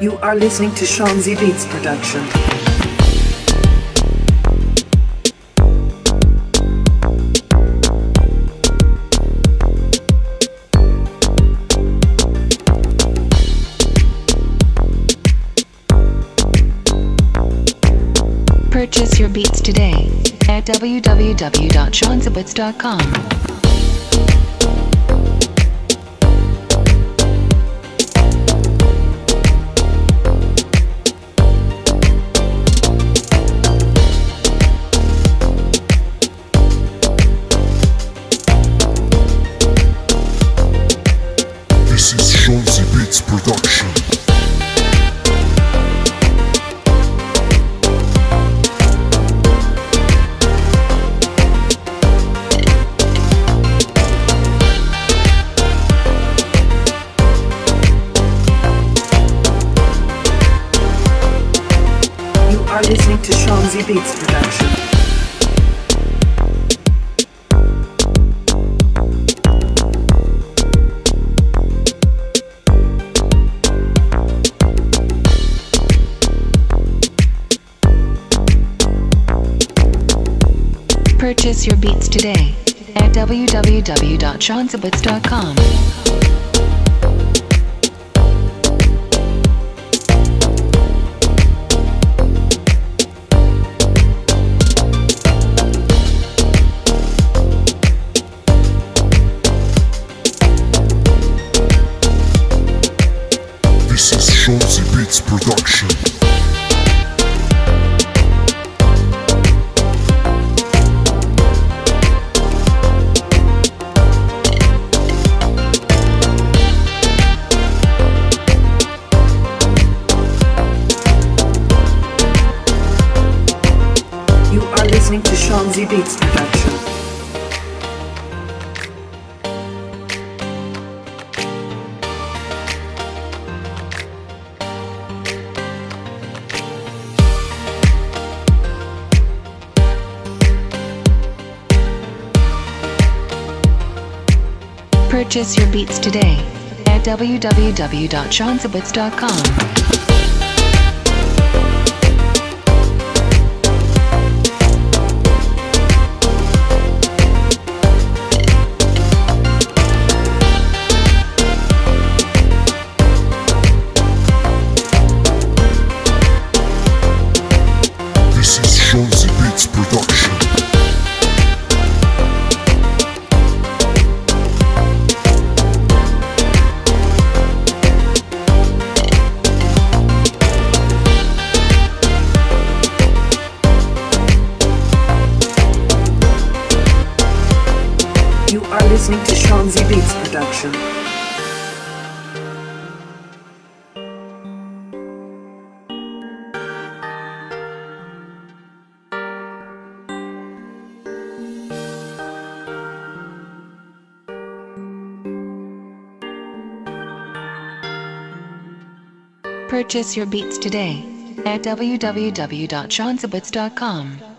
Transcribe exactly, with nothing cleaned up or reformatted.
You are listening to Shonzy Beatz production. Purchase your beats today at w w w dot shonzy beatz dot com. This is Shonzy Beatz production. You are listening to Shonzy Beatz production. Purchase your beats today at w w w dot shonzy beatz dot com. This is Shonzy Beatz production. You are listening to Shonzy Beatz production. Purchase your beats today at w w w dot shonzy beatz dot com. This is Shonzy Beatz production. You are listening to Shonzy Beatz production. Purchase your beats today at w w w dot shonzy beatz dot com.